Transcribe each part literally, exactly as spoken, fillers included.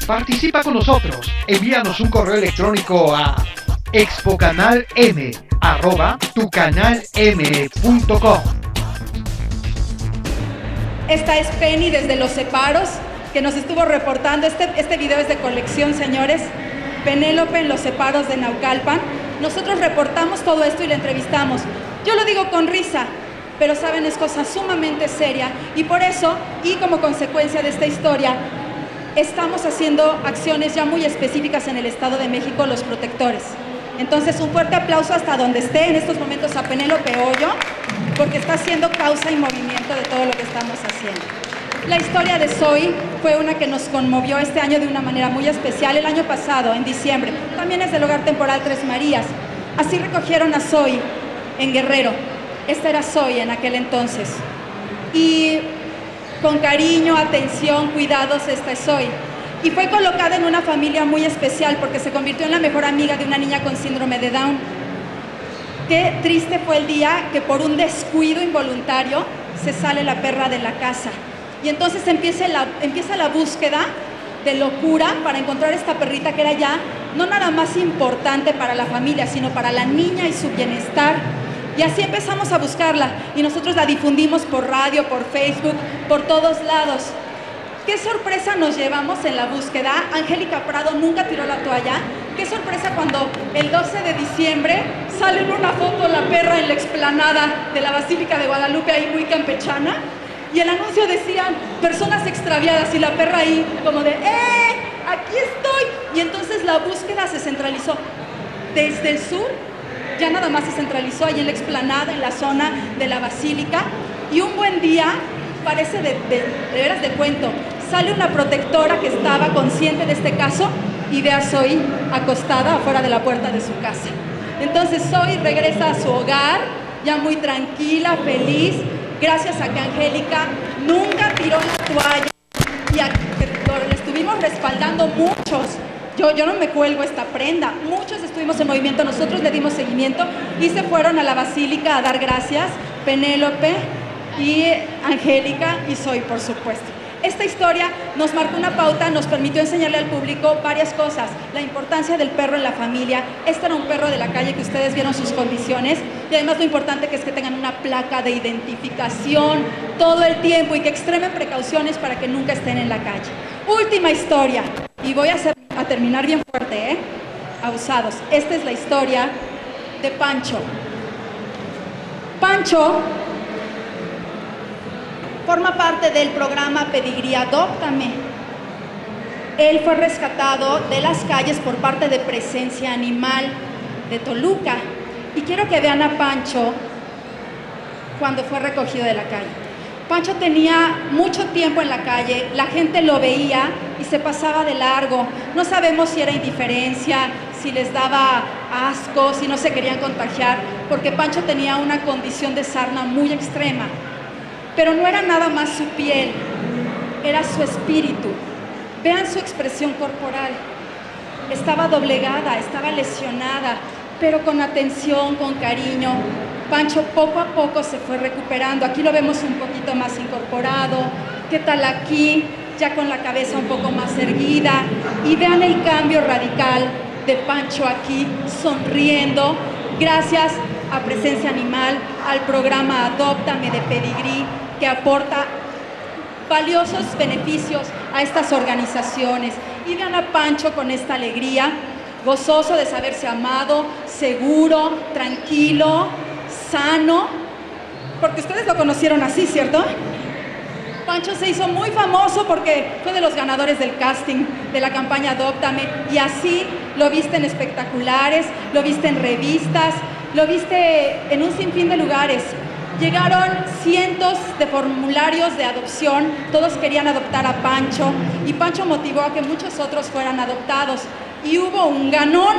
Participa con nosotros. Envíanos un correo electrónico a expocanalm arroba tucanalm punto com. Esta es Penny desde Los Separos, que nos estuvo reportando. Este, este video es de colección, señores. Penélope en Los Separos de Naucalpan. Nosotros reportamos todo esto y la entrevistamos. Yo lo digo con risa, pero saben, es cosa sumamente seria. Y por eso, y como consecuencia de esta historia, estamos haciendo acciones ya muy específicas en el Estado de México, los protectores. Entonces, un fuerte aplauso hasta donde esté en estos momentos a Penélope Hoyo, porque está haciendo causa y movimiento de todo lo que estamos haciendo. La historia de Zoe fue una que nos conmovió este año de una manera muy especial. El año pasado, en diciembre, también es del Hogar Temporal Tres Marías. Así recogieron a Zoe en Guerrero. Esta era Zoe en aquel entonces. Y con cariño, atención, cuidados, esta es Zoe. Y fue colocada en una familia muy especial porque se convirtió en la mejor amiga de una niña con síndrome de Down. Qué triste fue el día que por un descuido involuntario se sale la perra de la casa. Y entonces empieza la, empieza la búsqueda de locura para encontrar esta perrita que era ya no nada más importante para la familia, sino para la niña y su bienestar. Y así empezamos a buscarla y nosotros la difundimos por radio, por Facebook, por todos lados. ¿Qué sorpresa nos llevamos en la búsqueda? Angélica Prado nunca tiró la toalla. Qué sorpresa cuando el doce de diciembre sale en una foto la perra en la explanada de la Basílica de Guadalupe, ahí muy campechana, y el anuncio decía, personas extraviadas, y la perra ahí como de, ¡eh! ¡Aquí estoy! Y entonces la búsqueda se centralizó desde el sur, ya nada más se centralizó ahí en la explanada, en la zona de la Basílica, y un buen día, parece de, de, de veras de cuento, sale una protectora que estaba consciente de este caso y ve a Zoe acostada afuera de la puerta de su casa. Entonces Zoe regresa a su hogar, ya muy tranquila, feliz, gracias a que Angélica nunca tiró la toalla y a que le estuvimos respaldando muchos. Yo, yo no me cuelgo esta prenda, muchos estuvimos en movimiento, nosotros le dimos seguimiento y se fueron a la Basílica a dar gracias, Penélope y Angélica y Zoe, por supuesto. Esta historia nos marcó una pauta, nos permitió enseñarle al público varias cosas. La importancia del perro en la familia. Este era un perro de la calle que ustedes vieron sus condiciones. Y además lo importante que es que tengan una placa de identificación todo el tiempo y que extremen precauciones para que nunca estén en la calle. Última historia. Y voy a, hacer, a terminar bien fuerte, ¿eh? Abusados. Esta es la historia de Pancho. Pancho forma parte del programa Pedigrí Adóptame. Él fue rescatado de las calles por parte de Presencia Animal de Toluca. Y quiero que vean a Pancho cuando fue recogido de la calle. Pancho tenía mucho tiempo en la calle, la gente lo veía y se pasaba de largo. No sabemos si era indiferencia, si les daba asco, si no se querían contagiar, porque Pancho tenía una condición de sarna muy extrema. Pero no era nada más su piel, era su espíritu. Vean su expresión corporal. Estaba doblegada, estaba lesionada, pero con atención, con cariño. Pancho poco a poco se fue recuperando. Aquí lo vemos un poquito más incorporado. ¿Qué tal aquí? Ya con la cabeza un poco más erguida. Y vean el cambio radical de Pancho aquí, sonriendo, gracias a Presencia Animal, al programa Adóptame de Pedigrí, que aporta valiosos beneficios a estas organizaciones. Y vean a Pancho con esta alegría, gozoso de saberse amado, seguro, tranquilo, sano, porque ustedes lo conocieron así, ¿cierto? Pancho se hizo muy famoso porque fue de los ganadores del casting de la campaña Adóptame, y así lo viste en espectaculares, lo viste en revistas, lo viste en un sinfín de lugares. Llegaron cientos de formularios de adopción, todos querían adoptar a Pancho, y Pancho motivó a que muchos otros fueran adoptados, y hubo un ganón.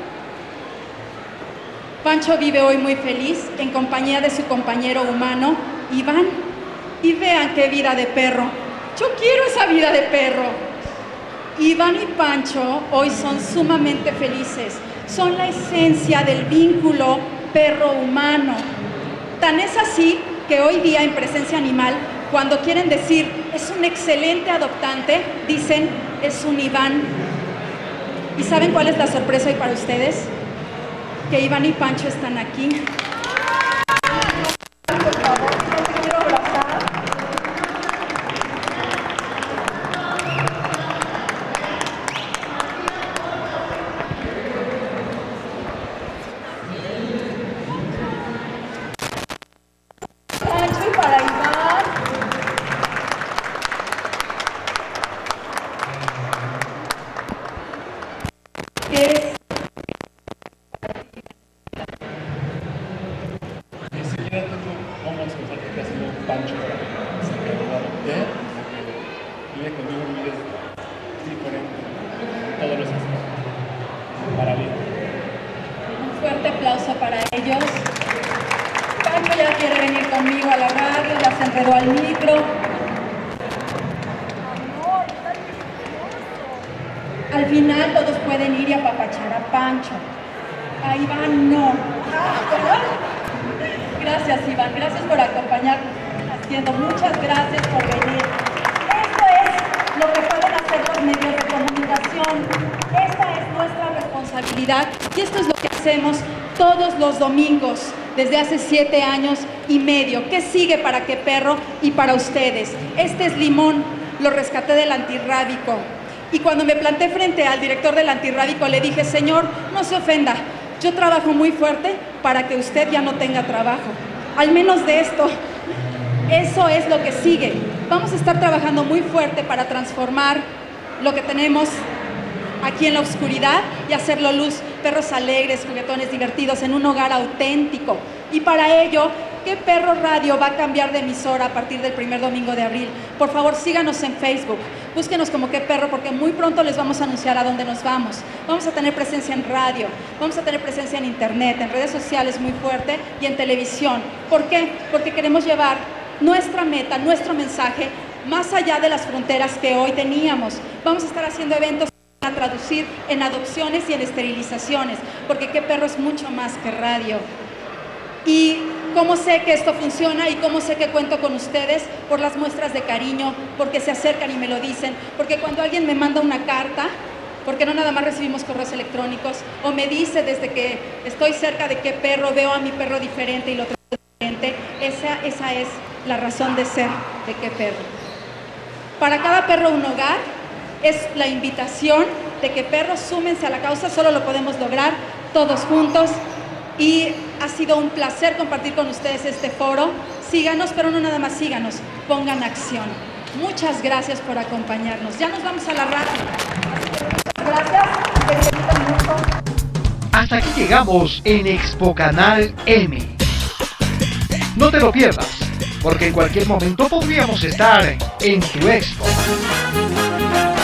Pancho vive hoy muy feliz en compañía de su compañero humano, Iván, y vean qué vida de perro. Yo quiero esa vida de perro. Iván y Pancho hoy son sumamente felices, son la esencia del vínculo perro-humano. Tan es así que hoy día en Presencia Animal, cuando quieren decir es un excelente adoptante, dicen es un Iván. ¿Y saben cuál es la sorpresa hoy para ustedes? Que Iván y Pancho están aquí. Por favor, no te quiero abrazar. Pancho y para Iván. ¿Qué es? Enseguida tú vamos a escuchar que te ha sido un Pancho para que se quede de porque vive conmigo un video diferente en todos los aspectos. Para mí. Un fuerte aplauso para ellos. Pancho ya quiere venir conmigo a la radio, ya se enredó al micro. Al final todos pueden ir y apapachar a Pancho. A Iván no. Ah, ¿verdad? Gracias, Iván. Gracias por acompañarnos. Haciendo. Muchas gracias por venir. Esto es lo que pueden hacer los medios de comunicación. Esta es nuestra responsabilidad y esto es lo que hacemos todos los domingos desde hace siete años y medio. ¿Qué sigue para Qué Perro y para ustedes? Este es Limón. Lo rescaté del antirrábico. Y cuando me planté frente al director del antirrábico le dije, señor, no se ofenda, yo trabajo muy fuerte para que usted ya no tenga trabajo. Al menos de esto, eso es lo que sigue. Vamos a estar trabajando muy fuerte para transformar lo que tenemos aquí en la oscuridad y hacerlo luz, perros alegres, juguetones, divertidos, en un hogar auténtico. Y para ello, Qué Perro Radio va a cambiar de emisora a partir del primer domingo de abril. Por favor, síganos en Facebook, búsquenos como Qué Perro, porque muy pronto les vamos a anunciar a dónde nos vamos. Vamos a tener presencia en radio, vamos a tener presencia en internet, en redes sociales muy fuerte y en televisión. ¿Por qué? Porque queremos llevar nuestra meta, nuestro mensaje, más allá de las fronteras que hoy teníamos. Vamos a estar haciendo eventos a traducir en adopciones y en esterilizaciones, porque Qué Perro es mucho más que radio. Y cómo sé que esto funciona y cómo sé que cuento con ustedes, por las muestras de cariño, porque se acercan y me lo dicen, porque cuando alguien me manda una carta, porque no nada más recibimos correos electrónicos, o me dice desde que estoy cerca de Qué Perro, veo a mi perro diferente y lo trato diferente, esa, esa es la razón de ser de Qué Perro. Para cada perro un hogar es la invitación de que perros súmense a la causa, solo lo podemos lograr todos juntos. Y ha sido un placer compartir con ustedes este foro. Síganos, pero no nada más síganos, pongan acción. Muchas gracias por acompañarnos. Ya nos vamos a la radio. Gracias, que disfruten mucho. Hasta aquí llegamos en Expo Canal M. No te lo pierdas, porque en cualquier momento podríamos estar en tu expo.